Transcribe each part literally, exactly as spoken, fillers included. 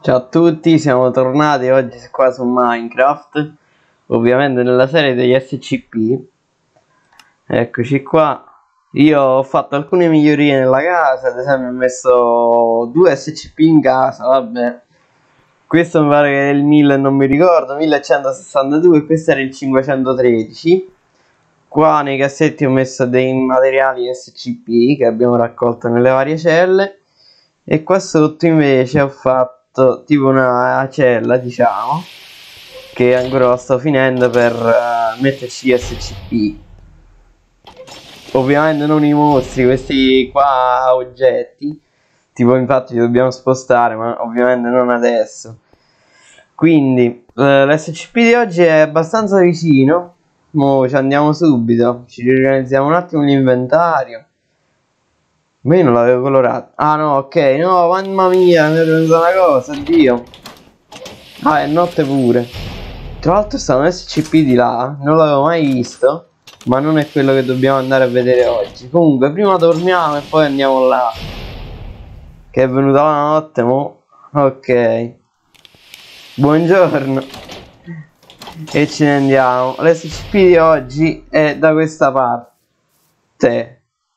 Ciao a tutti, siamo tornati oggi qua su Minecraft, ovviamente nella serie degli S C P. Eccoci qua. Io ho fatto alcune migliorie nella casa, ad esempio ho messo due S C P in casa, vabbè. Questo mi pare che è il mille, non mi ricordo, millecentosessantadue, e questo era il cinquecentotredici. Qua nei cassetti ho messo dei materiali S C P che abbiamo raccolto nelle varie celle. E qua sotto invece ho fatto tipo una cella, diciamo, che ancora la sto finendo per uh, metterci gli S C P. Ovviamente non i mostri, questi qua oggetti. Tipo infatti li dobbiamo spostare, ma ovviamente non adesso. Quindi uh, l'S C P di oggi è abbastanza vicino. Mo' ci andiamo subito, ci riorganizziamo un attimo l'inventario. Ma io non l'avevo colorato. Ah no, ok, no, mamma mia, mi è venuta una cosa, oddio. Ah, è notte pure. Tra l'altro sta un S C P di là, non l'avevo mai visto, ma non è quello che dobbiamo andare a vedere oggi. Comunque, prima dormiamo e poi andiamo là. Che è venuta la notte, mo. Ok. Buongiorno. E ce ne andiamo. L'S C P di oggi è da questa parte.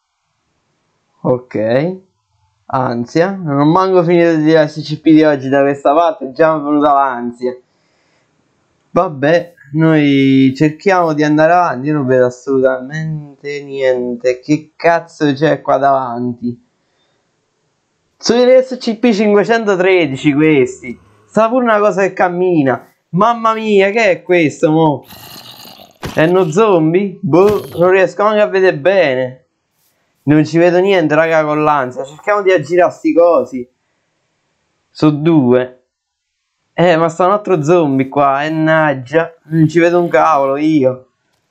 Ok, ansia, non ho manco finito di dire S C P di oggi da questa parte, già mi è venuta l'ansia. Vabbè, noi cerchiamo di andare avanti, io non vedo assolutamente niente. Che cazzo c'è qua davanti? Sono gli S C P cinquecentotredici questi. Sta pure una cosa che cammina. Mamma mia, che è questo mo? È uno zombie? Boh, non riesco neanche a vedere bene. Non ci vedo niente, raga, con l'ansia. Cerchiamo di aggirare sti cosi. Su due. Eh, ma sta un altro zombie qua. Ennaggia. Non ci vedo un cavolo io.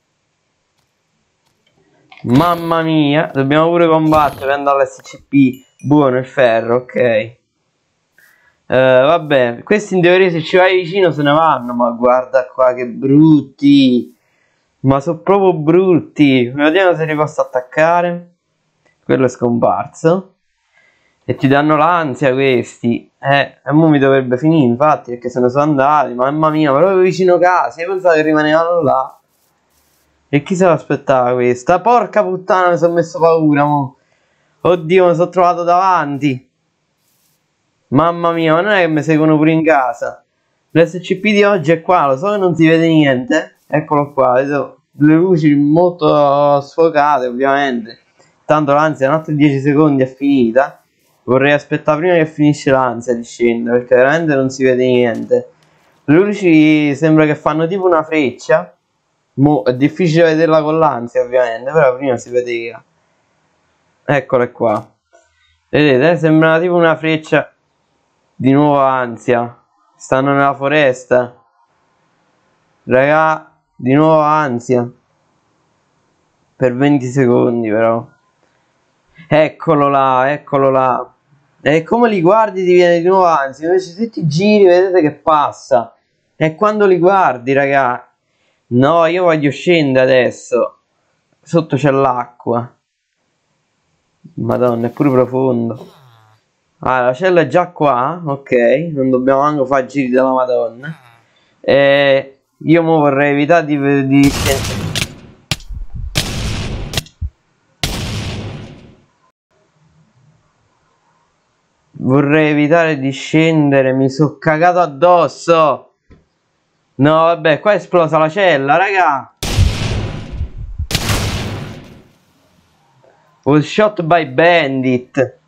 Mamma mia. Dobbiamo pure combattere per andare all'S C P. Buono il ferro, ok. Eh, vabbè. Questi in teoria se ci vai vicino se ne vanno. Ma guarda qua che brutti. Ma sono proprio brutti. Vediamo se li posso attaccare. Quello è scomparso. E ti danno l'ansia questi. Eh, e mo mi dovrebbe finire infatti, perché se ne sono andati. Mamma mia, proprio vicino casa. Io pensavo che rimanevano là. E chi se l'aspettava questa? Porca puttana, mi sono messo paura mo. Oddio, mi sono trovato davanti. Mamma mia, ma non è che mi seguono pure in casa. L'S C P di oggi è qua, lo so che non si vede niente. Eccolo qua, vedo le luci molto sfocate ovviamente. Tanto l'ansia, un altro dieci secondi è finita. Vorrei aspettare prima che finisce l'ansia di scendere, perché veramente non si vede niente. Le luci sembra che fanno tipo una freccia. Mo è difficile vederla con l'ansia ovviamente, però prima si vedeva. Eccole qua. Vedete, sembra tipo una freccia. Di nuovo ansia. Stanno nella foresta. Raga, di nuovo ansia. Per venti secondi però. Eccolo là, eccolo là. E come li guardi ti viene di nuovo ansia. Invece se ti giri vedete che passa. E quando li guardi, raga. No, io voglio scendere adesso. Sotto c'è l'acqua. Madonna, è pure profondo. Ah, la cella è già qua. Ok, non dobbiamo anche fare giri della Madonna. E io mo vorrei evitare di... di... Vorrei evitare di scendere, mi sono cagato addosso. No, vabbè, qua è esplosa la cella, raga. Was shot by bandit.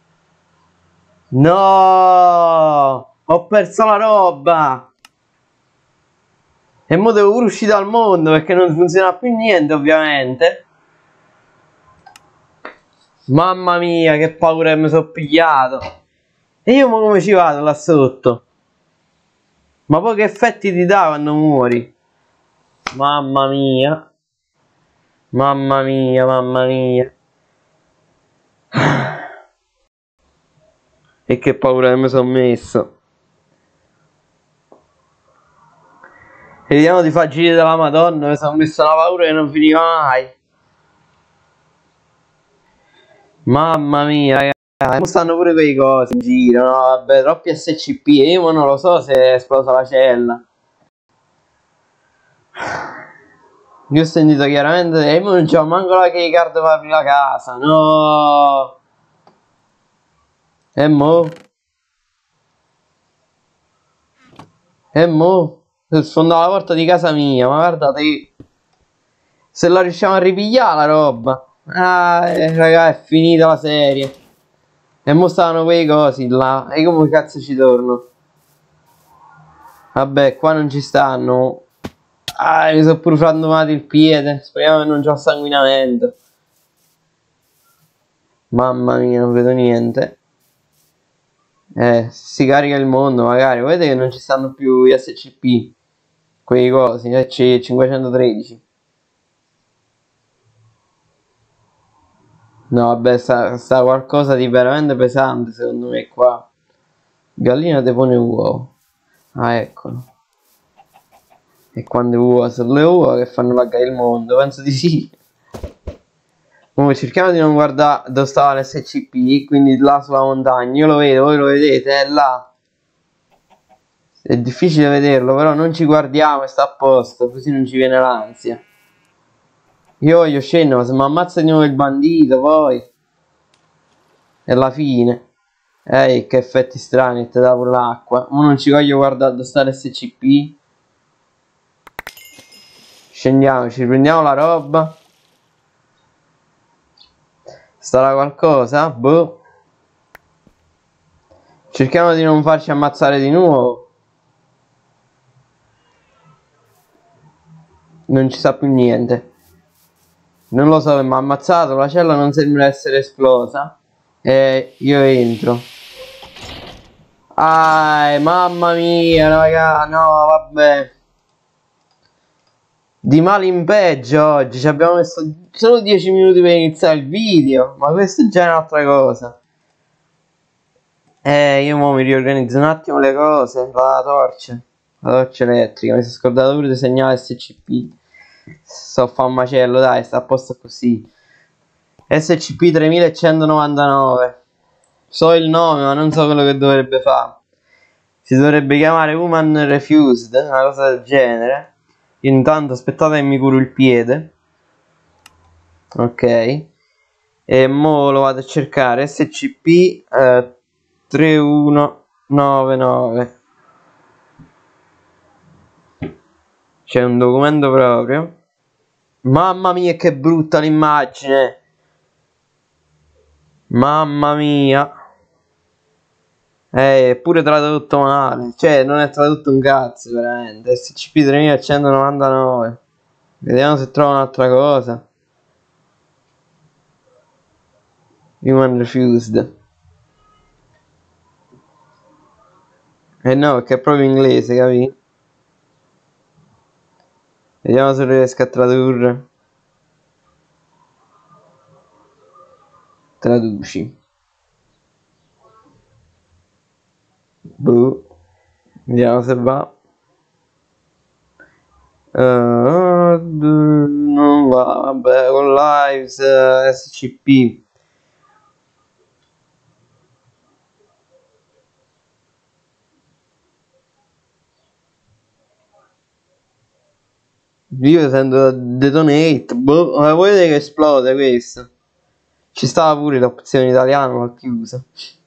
No, ho perso la roba. E mo devo pure uscire dal mondo perché non funziona più niente, ovviamente. Mamma mia, che paura che mi sono pigliato. E io mo come ci vado là sotto? Ma poi che effetti ti dà quando muori? Mamma mia. Mamma mia, mamma mia. E che paura che mi sono messo. E vediamo di fare giri della Madonna. Mi sono messo una paura che non finiva mai. Mamma mia, ragazzi. Eh, stanno pure quei cosi in giro, no? Vabbè, troppi S C P. Io non lo so se è esplosa la cella. Io ho sentito chiaramente. E non c'ho manco la keycard per aprire la casa. No. E mo? E mo? Sfonda la porta di casa mia. Ma guardate. Se la riusciamo a ripigliare la roba. Ah, eh, raga, è finita la serie. E mo stavano quei cosi là. E come cazzo ci torno? Vabbè, qua non ci stanno. Ah, mi sono pure frantumato il piede. Speriamo che non c'ho sanguinamento. Mamma mia, non vedo niente. Eh, si carica il mondo magari. Vedete che non ci stanno più gli S C P. Quei cosi, eh, C cinquecentotredici. No, vabbè, sta, sta qualcosa di veramente pesante secondo me qua. Gallina te pone uovo. Ah, eccolo. E quando uova sono le uova che fanno laggare il mondo? Penso di sì. Comunque cerchiamo di non guardare dove stava l'S C P, quindi là sulla montagna. Io lo vedo, voi lo vedete, è là. È difficile vederlo, però non ci guardiamo e sta a posto, così non ci viene l'ansia. Io voglio scendere, ma se mi ammazza di nuovo il bandito, poi è la fine. Ehi, che effetti strani, te dà pure l'acqua. Ma non ci voglio guardare dove sta l'S C P. Scendiamo, ci prendiamo la roba. Starà qualcosa? Boh. Cerchiamo di non farci ammazzare di nuovo. Non ci sa più niente. Non lo so, mi ha ammazzato. La cella non sembra essere esplosa. E io entro. Ah, mamma mia, raga. No, vabbè. Di male in peggio oggi. Ci abbiamo messo solo dieci minuti per iniziare il video. Ma questo è già un'altra cosa. Eh, io mo mi riorganizzo un attimo le cose. La torcia. La torcia elettrica. Mi sono scordato pure di segnare S C P. Sto a fare un macello, dai, sta a posto così. S C P tremilacentonovantanove. So il nome, ma non so quello che dovrebbe fare. Si dovrebbe chiamare Human Refused, una cosa del genere. Intanto aspettate che mi curo il piede. Ok. E mo lo vado a cercare. S C P eh, tre uno nove nove. C'è un documento proprio. Mamma mia che brutta l'immagine. Mamma mia. Eh, è pure tradotto male. Cioè non è tradotto un cazzo veramente. S C P tremilacentonovantanove. Vediamo se trovo un'altra cosa. Human Refused. Eh no, perché è proprio inglese, capì? Vediamo se riesco a tradurre. Traduci. Boh. Vediamo se va. Uh, non va, vabbè, con lives uh, S C P. Io sento detonate. Boh, ma vedete che esplode questo? Ci stava pure l'opzione italiana, ma chiusa.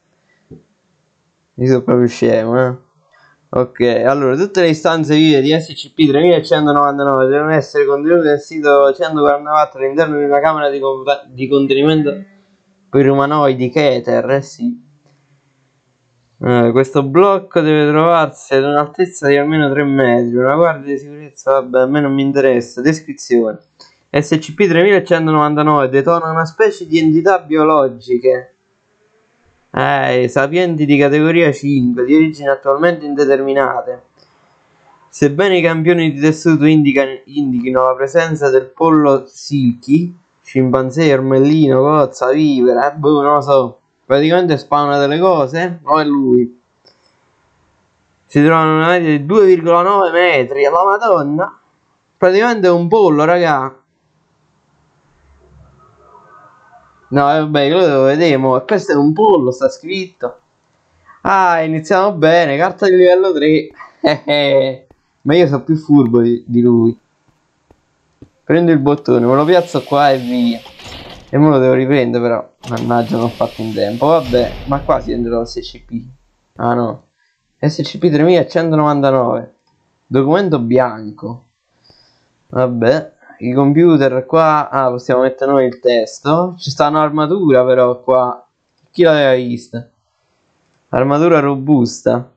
Io sono proprio scemo, eh. Ok, allora tutte le istanze vive di S C P tremilacentonovantanove devono essere contenute nel sito centoquarantaquattro all'interno di una camera di, di contenimento per umanoidi Keter, eh sì. Eh, questo blocco deve trovarsi ad un'altezza di almeno tre metri. Una guardia di sicurezza, vabbè, a me non mi interessa. Descrizione: S C P tremilacentonovantanove detona una specie di entità biologiche eh, sapienti di categoria cinque, di origini attualmente indeterminate. Sebbene i campioni di tessuto indichino la presenza del pollo silky, scimpanzé, ermellino, cozza, vivere, eh, boh, non lo so. Praticamente spawna delle cose, o è lui. Si trovano una media di due virgola nove metri, alla madonna. Praticamente è un pollo, raga. No, eh, vabbè, io lo devo vedere, mo. Questo è un pollo, sta scritto. Ah, iniziamo bene, carta di livello tre. Ma io sono più furbo di, di lui. Prendo il bottone, me lo piazzo qua e via. E me lo devo riprendere però. Mannaggia, non ho fatto in tempo. Vabbè, ma qua si entra S C P. Ah no. S C P tremilacentonovantanove. Documento bianco. Vabbè. I computer qua. Ah, possiamo mettere noi il testo. Ci sta un'armatura però qua. Chi l'aveva vista? Armatura robusta.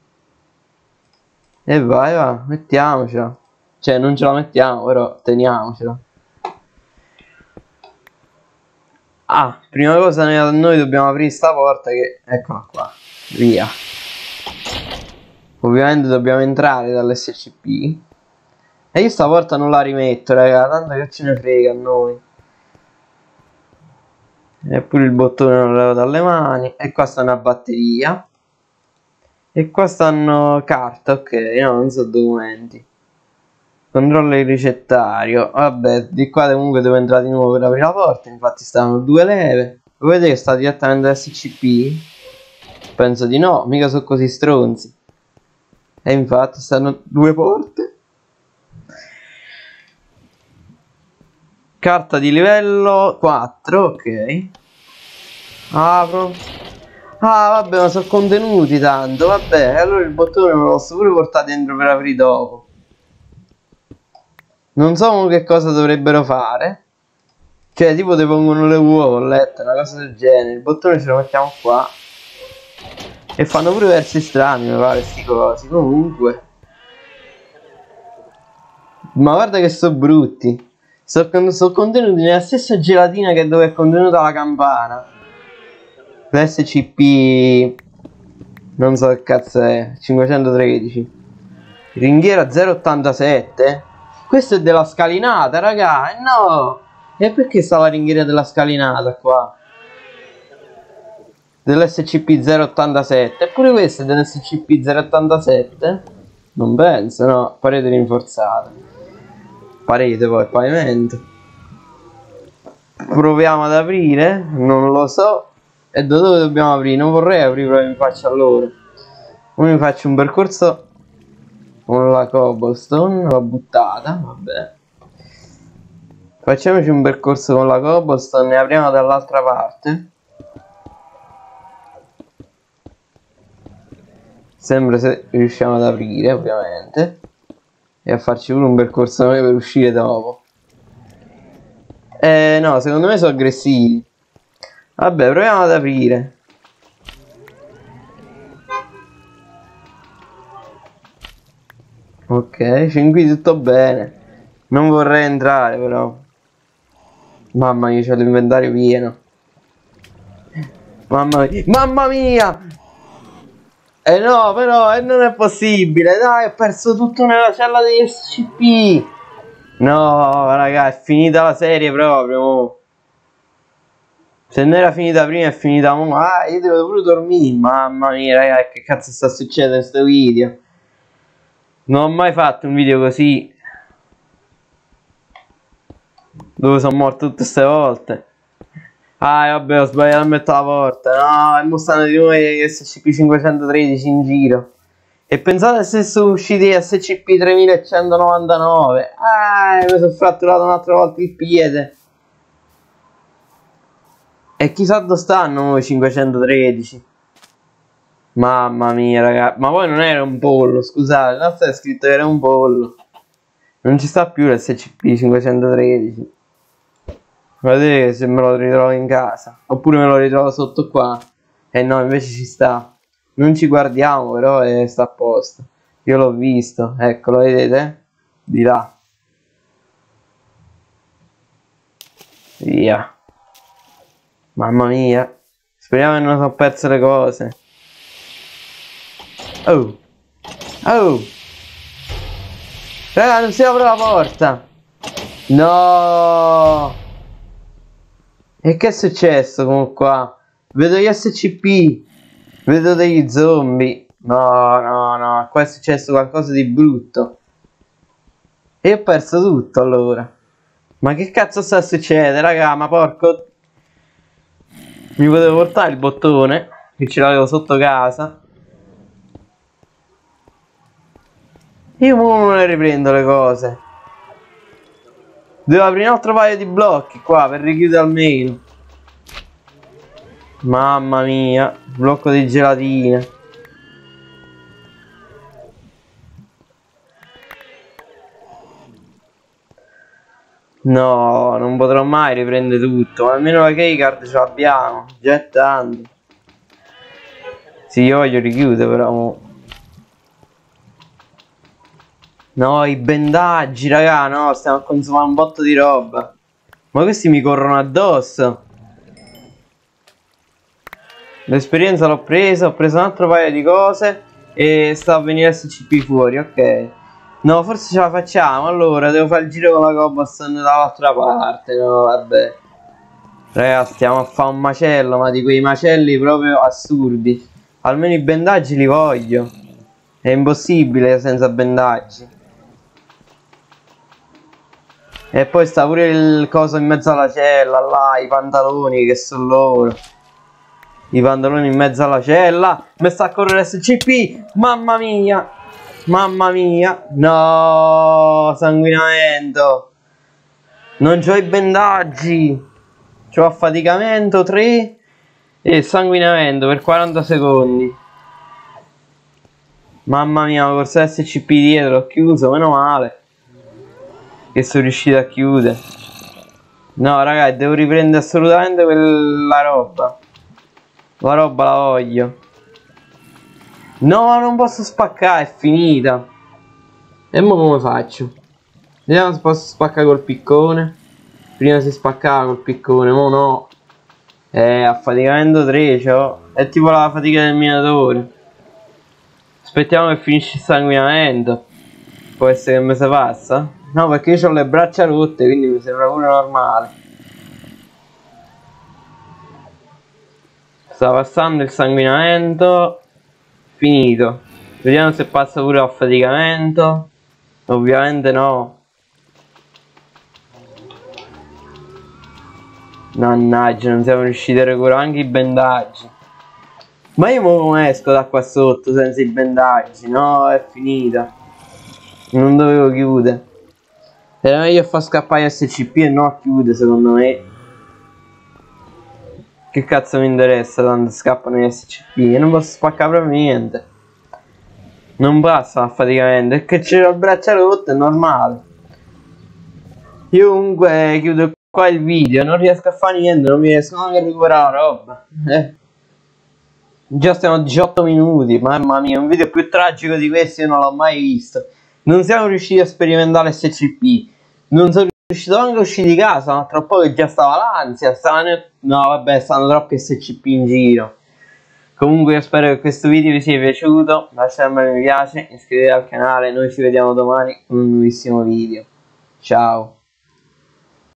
E vai, va, mettiamocela. Cioè, non ce la mettiamo, però teniamocela. Ah, prima cosa noi dobbiamo aprire sta porta che... Eccola qua. Via. Ovviamente dobbiamo entrare dall'S C P. E io sta porta non la rimetto, raga. Tanto che ce ne frega a noi. Eppure il bottone non lo levo dalle mani. E qua sta una batteria. E qua stanno carte, ok. No, non so documenti. Controllo il ricettario. Vabbè, di qua comunque devo entrare di nuovo per aprire la porta. Infatti stanno due leve. Lo vedete che sta direttamente S C P? Penso di no, mica sono così stronzi. E infatti stanno due porte. Carta di livello quattro, ok. Apro. Ah, vabbè, ma sono contenuti tanto. Vabbè, allora il bottone me lo posso pure portare dentro per aprire dopo. Non so che cosa dovrebbero fare. Cioè, tipo ti pongono le uova, ho letto, una cosa del genere. Il bottone ce lo mettiamo qua. E fanno pure versi strani, mi pare, sti cosi. Comunque. Ma guarda che sono brutti. Sono so contenuti nella stessa gelatina che dove è contenuta la campana. L'S C P... Non so che cazzo è. cinquecentotredici. Ringhiera zero ottantasette. Questo è della scalinata, raga. Eh no. E perché sta la ringhiera della scalinata qua? Dell'S C P zero ottantasette. Eppure questo è dell'S C P zero ottantasette? Non penso, no. Parete rinforzata. Parete poi, pavimento. Proviamo ad aprire. Non lo so. E da dove dobbiamo aprire? Non vorrei aprire, però mi faccio a loro. Ora mi faccio un percorso con la cobblestone, l'ho buttata, vabbè. Facciamoci un percorso con la cobblestone e apriamo dall'altra parte. Sempre se riusciamo ad aprire, ovviamente. E a farci pure un percorso noi per uscire dopo. Eh no, secondo me sono aggressivi. Vabbè, proviamo ad aprire. Ok, fin qui tutto bene. Non vorrei entrare però. Mamma mia, c'ho l'inventario pieno. Mamma mia. Mamma mia! Eh no, però eh, non è possibile. Dai, ho perso tutto nella cella degli S C P. No, raga, è finita la serie proprio. Se non era finita prima è finita mo. Ah, io devo pure dormire. Mamma mia, raga, che cazzo sta succedendo in questo video? Non ho mai fatto un video così dove sono morto tutte queste volte. Ah, vabbè, ho sbagliato a mettere la porta. No, e mo stanno di nuovo gli S C P cinquecentotredici in giro. E pensate se sono usciti gli S C P tremilacentonovantanove. Ah, mi sono fratturato un'altra volta il piede. E chissà dove stanno i cinquecentotredici. Mamma mia, raga. Ma poi non era un pollo, scusate. Non sta scritto che era un pollo. Non ci sta più l'S C P cinquecentotredici. Guardate se me lo ritrovo in casa. Oppure me lo ritrovo sotto qua. E no, invece ci sta. Non ci guardiamo, però eh, sta a posto. Io l'ho visto. Ecco, lo vedete? Di là. Via. Mamma mia. Speriamo che non ho perso le cose. Oh. Oh. Raga, non si apre la porta. No. E che è successo comunque qua? Vedo gli S C P. Vedo degli zombie. No, no, no. Qua è successo qualcosa di brutto. E ho perso tutto allora. Ma che cazzo sta succedendo, raga? Ma porco... Mi potevo portare il bottone, che ce l'avevo sotto casa. Io non le riprendo le cose. Devo aprire un altro paio di blocchi qua per richiudere almeno. Mamma mia, blocco di gelatine. No, non potrò mai riprendere tutto. Ma almeno la keycard ce l'abbiamo. Già è tanto. Sì, io voglio richiudere però mo. No, i bendaggi, raga, no, stiamo a consumare un botto di roba. Ma questi mi corrono addosso. L'esperienza l'ho presa, ho preso un altro paio di cose e sta a venire S C P fuori, ok. No, forse ce la facciamo, allora devo fare il giro con la cobblestone dall'altra parte, no, vabbè. Ragazzi, stiamo a fare un macello, ma di quei macelli proprio assurdi. Almeno i bendaggi li voglio. È impossibile senza bendaggi. E poi sta pure il coso in mezzo alla cella, là, i pantaloni che sono loro. I pantaloni in mezzo alla cella. Mi sta a correre S C P. Mamma mia. Mamma mia. No, sanguinamento. Non c'ho i bendaggi. C'ho affaticamento tre e sanguinamento per quaranta secondi. Mamma mia, corso S C P dietro, ho chiuso, meno male che sono riuscito a chiudere. No, ragazzi, devo riprendere assolutamente quella roba. La roba la voglio. No, non posso spaccare, è finita. E mo come faccio? Vediamo se posso spaccare col piccone. Prima si spaccava col piccone, mo no. Eh, affaticamento tre, cioè, è tipo la fatica del minatore. Aspettiamo che finisce il sanguinamento. Può essere che mi si passa? No, perché io ho le braccia rotte, quindi mi sembra pure normale. Sta passando il sanguinamento. Finito. Vediamo se passa pure l'affaticamento. Ovviamente no. Mannaggia, non siamo riusciti a recuperare anche i bendaggi. Ma io mo come esco da qua sotto senza i bendaggi? No, è finita. Non dovevo chiudere. Era meglio far scappare S C P e no a chiudere, secondo me. Che cazzo mi interessa tanto scappano gli S C P? Io non posso spaccare proprio niente. Non passa affaticamento. È che c'è il braccio rotto, è normale. Io comunque chiudo qua il video. Non riesco a fare niente, non mi riesco neanche a recuperare la roba. Eh. Già stiamo a diciotto minuti. Mamma mia, un video più tragico di questo io non l'ho mai visto. Non siamo riusciti a sperimentare S C P. Non sono riuscito anche a uscire di casa, ma tra poco già stava l'ansia. No, vabbè, stanno troppi S C P in giro. Comunque io spero che questo video vi sia piaciuto. Lasciate un mi piace, iscrivetevi al canale. Noi ci vediamo domani con un nuovissimo video. Ciao.